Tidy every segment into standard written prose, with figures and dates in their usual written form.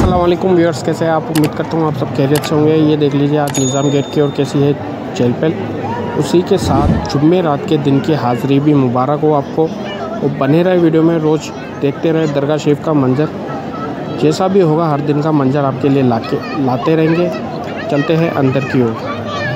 अस्सलाम वालेकुम व्यूअर्स, कैसे हैं आप। उम्मीद करता हूँ आप सब खैरियत से होंगे। ये देख लीजिए आज निज़ाम गेट की और कैसी है चहल पहल। उसी के साथ जुम्मे रात के दिन की हाज़िरी भी मुबारक हो आपको। और बने रहे वीडियो में, रोज़ देखते रहे दरगाह शरीफ का मंज़र। जैसा भी होगा हर दिन का मंज़र आपके लिए लाते रहेंगे। चलते हैं अंदर की ओर।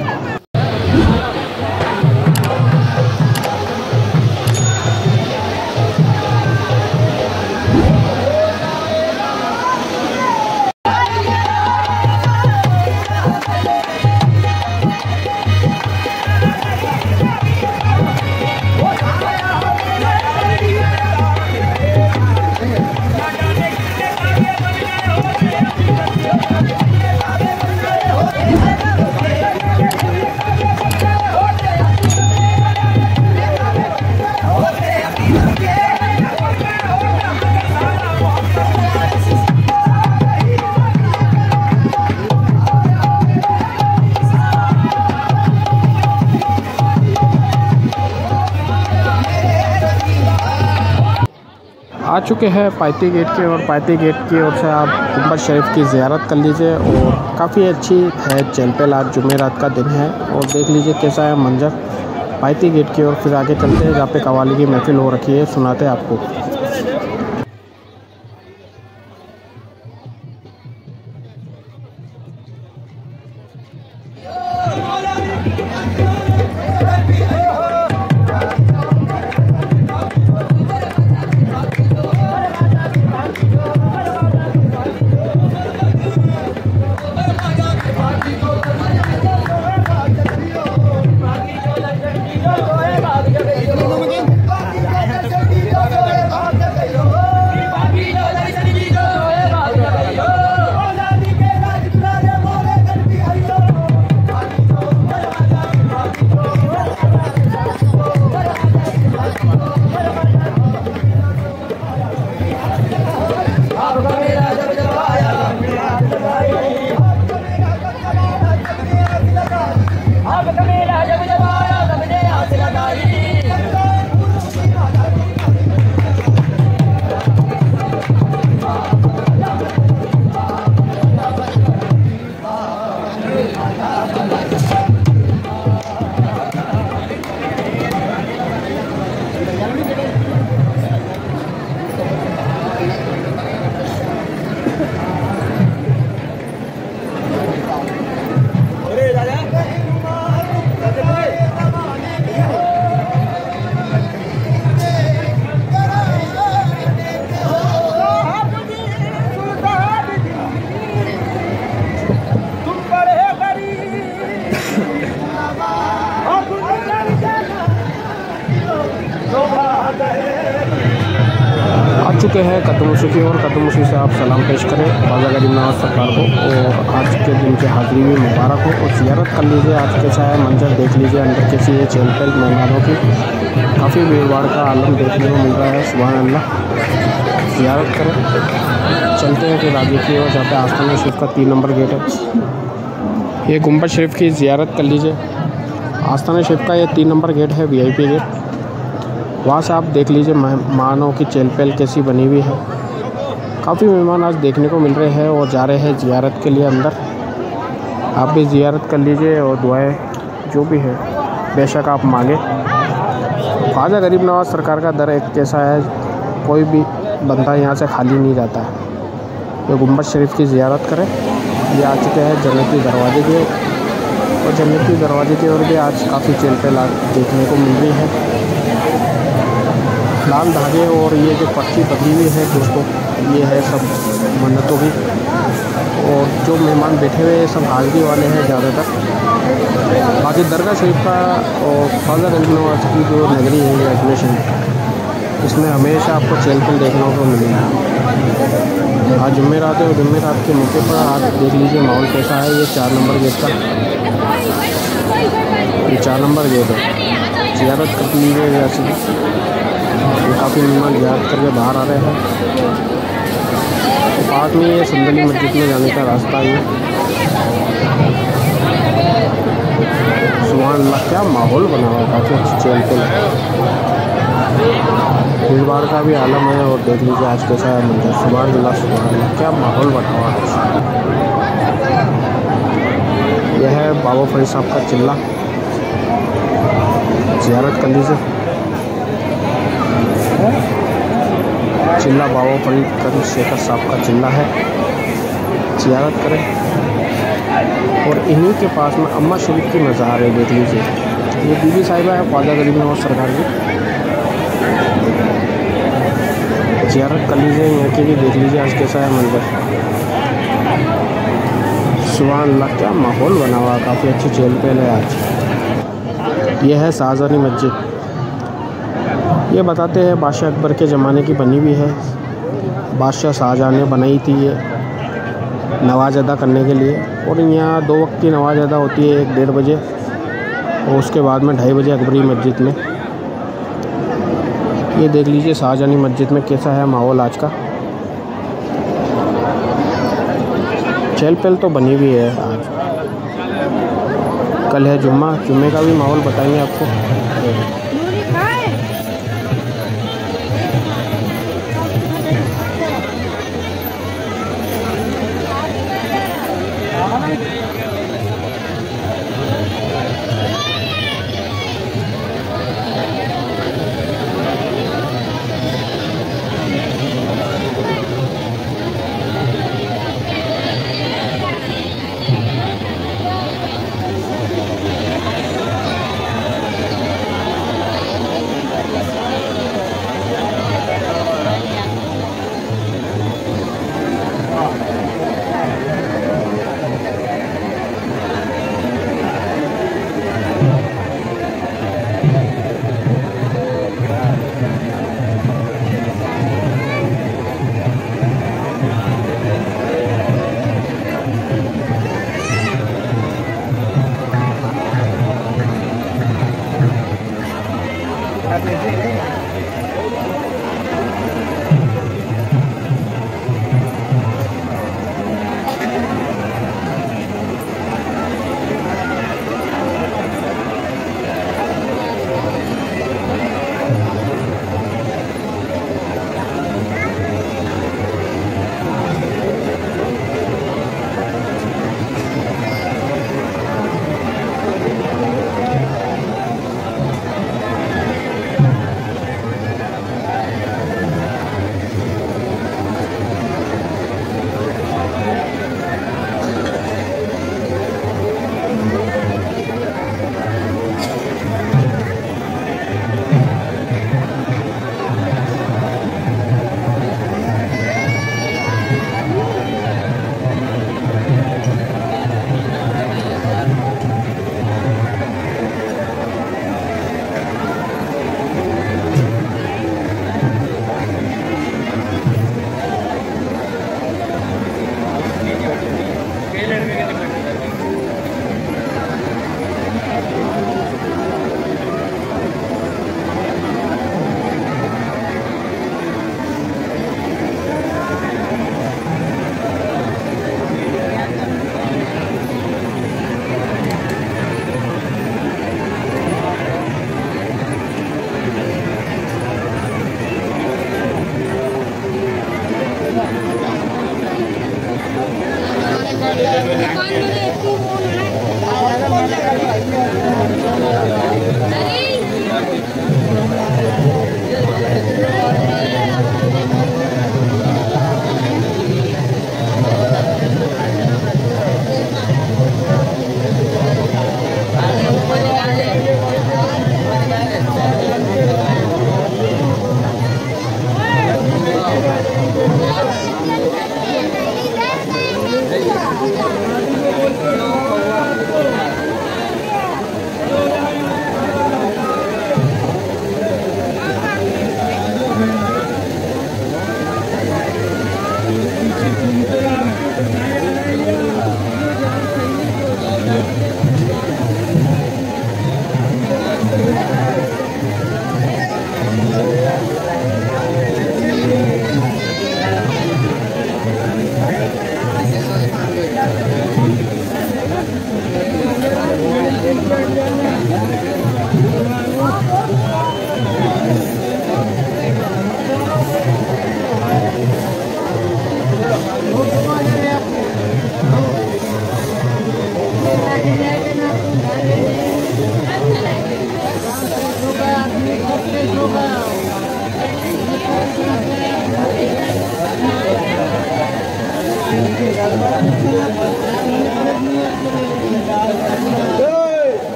आ चुके हैं पायती गेट के, और पायती गेट की ओर से आप गुंबद शरीफ की ज़ियारत कर लीजिए। और काफ़ी अच्छी है चहल पहल। आज जुमेरात का दिन है और देख लीजिए कैसा है मंजर पायती गेट की ओर। फिर आगे चलते हैं जहाँ पे कव्वाली की महफिल हो रखी है, सुनाते हैं आपको। आ चुके हैं कदमोशी की और कदमोशी से आप सलाम पेश करें ख्वाजा गरीब नवाज सरकार को। और आज के दिन की हाज़िरी भी मुबारक हो और ज़ियारत कर लीजिए। आज कैसा है मंजर देख लीजिए, अंदर कैसी है चहल पहल मेहमानों की। काफ़ी भीड़-भाड़ का आलम देखने को मिल रहा है। सुभान अल्लाह, ज़ियारत करें। चलते हैं फिर आगे की ओर, जहाँ पे आस्ताना शरीफ का 3 नंबर गेट है। ये गुंबद शरीफ की ज़ियारत कर लीजिए। आस्ताना शरीफ का ये 3 नंबर गेट है, VIP गेट। वहाँ से आप देख लीजिए मेहमानों की चहल पहल कैसी बनी हुई है। काफ़ी मेहमान आज देखने को मिल रहे हैं और जा रहे हैं ज़ियारत के लिए अंदर। आप भी ज़ियारत कर लीजिए और दुआएं जो भी है बेशक आप मांगे। ख्वाजा गरीब नवाज सरकार का दर एक कैसा है, कोई भी बंदा यहाँ से खाली नहीं जाता है। ये गुंबद शरीफ की ज़ियारत करें। ये आ चुके हैं जन्नती दरवाजे की ओर, और जन्नती दरवाजे की ओर भी आज काफ़ी चहल पहल देखने को मिल रही है। लाल धागे और ये जो पर्ची बंधी हुई है दोस्तों, ये है सब मन्नतों की। और जो मेहमान बैठे हुए हैं सब हाज़िरी वाले हैं ज़्यादातर। बाकी दरगाह शरीफ का और ख्वाजा गरीब नवाज की जो नगरी है ये अजमेर शरीफ, इसमें हमेशा आपको चहल पहल देखने को मिलेगी। आज जुम्मेरात है और जुम्मेरात के मौके पर आप देख लीजिए माहौल कैसा है। ये 4 नंबर गेट का, ये 4 नंबर गेट है। ज़ियारत कर लीजिए। जैसे काफ़ी मेहमान ज़ियारत करके बाहर आ रहे हैं। तो पास में ये संदली मस्जिद में जाने का रास्ता है। सुभान अल्लाह, क्या माहौल बना हुआ है, काफ़ी अच्छी चहल पहल। भीड़ भाड़ का भी आलम है। और देख लीजिए आज कैसा है मंदिर। सुभान अल्लाह, क्या माहौल बना हुआ है। यह है बाबा फरीद साहब का चिल्ला, ज़ियारत कर लीजिए। चिल्ला बाबा फरीद कर शेखर साहब का चिल्ला है, ज़ियारत करें। और इन्हीं के पास में अम्मा शरीफ की मज़ार है, देख लीजिए। ये बीबी साहिबा है ख्वाजा गरीब नवाज सरकार की, ज़ियारत कर लीजिए। यहाँ की भी देख लीजिए आज कैसा है मंदिर। सुभान अल्लाह, क्या माहौल बना हुआ, काफ़ी अच्छी चहल पहल है आज। यह है शाहजहानी मस्जिद। ये बताते हैं बादशाह अकबर के ज़माने की बनी हुई है। बादशाह शाहजहां ने बनाई थी ये नवाज अदा करने के लिए। और यहाँ 2 वक्त की नमाज अदा होती है, 1-1:30 बजे और उसके बाद में 2:30 बजे अकबरी मस्जिद में। ये देख लीजिए शाहजहानी मस्जिद में कैसा है माहौल आज का। चहल पहल तो बनी हुई है आज। कल है जुम्मे का भी माहौल बताएंगे आपको।